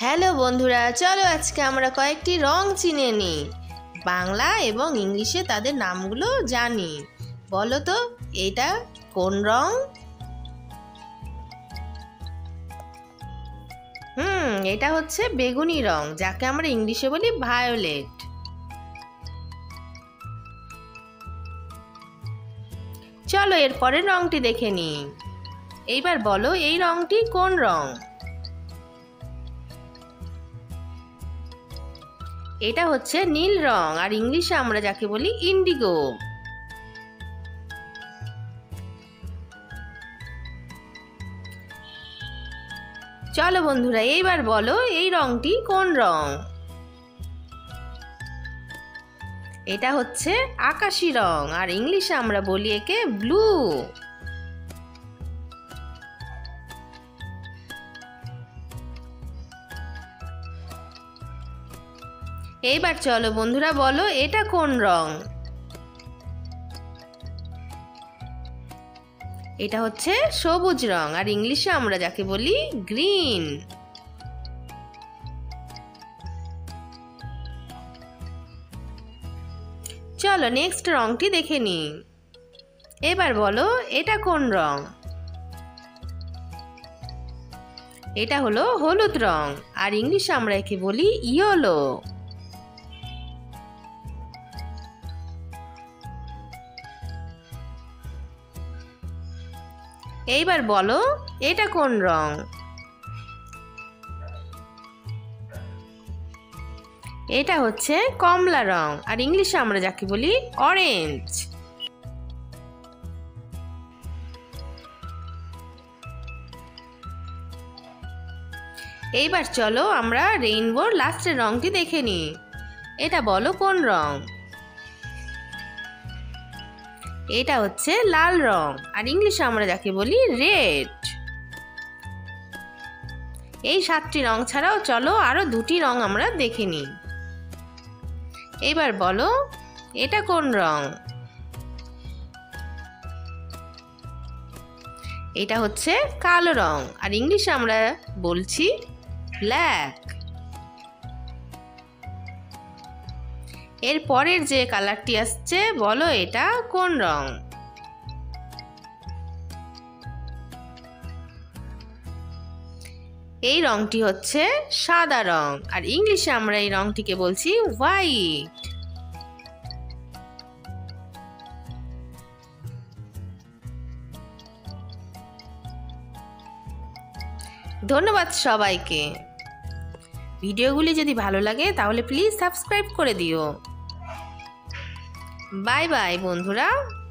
Hello বন্ধুরা, চলো আজকে আমরা কয়েকটি রং চিনে নিই। বাংলা এবং ইংলিশে তাদের নামগুলো জানি। বলো তো এটা কোন রং? এটা হচ্ছে বেগুনি রং, যাকে আমরা ইংলিশে বলি ভায়োলেট। চলো এর পরের রংটি দেখে নিই। এইবার বলো এই রংটি কোন রং? এটা হচ্ছে নীল রং, আর ইংলিশে আমরা যাকে বলি ইন্ডিগো। চলো বন্ধুরা, এইবার বলো এই রংটি কোন রং? এটা হচ্ছে আকাশি রং, আর ইংলিশে আমরা বলি একে ব্লু। এইবার চলো বন্ধুরা, বলো এটা কোন রং? এটা হচ্ছে সবুজ রং, আর ইংলিশে আমরা যাকে বলি গ্রিন। চলো নেক্সট রংটি দেখে নিই। এবার বলো এটা কোন রং? এটা হলো হলুদ রং, আর ইংলিশে আমরা একে বলি ইয়েলো। এইবার বলো এটা কোন রং? এটা হচ্ছে কমলা রং, আর ইংলিশে আমরা যাকে বলি অরেঞ্জ। এইবার চলো আমরা রেইনবোর লাস্টের রংটি দেখে নিই। এটা বলো কোন রং? এটা হচ্ছে লাল রং, আর ইংলিশে আমরা যাকে বলি রেড। এই 7টি রং ছাড়াও চলো আরো 2টি রং আমরা দেখে নিই। এইবার বলো এটা কোন রং? এটা হচ্ছে কালো রং, আর ইংলিশে আমরা বলছি ব্ল্যাক। এর পরের যে কালারটি আসছে, বলো এটা কোন রং? এই রংটি হচ্ছে সাদা রং, আর ইংলিশে আমরা এই রংটিকে বলছি হোয়াইট। ধন্যবাদ সবাইকে। ভিডিওগুলি যদি ভালো লাগে তাহলে প্লিজ সাবস্ক্রাইব করে দিও। বাই বাই বন্ধুরা।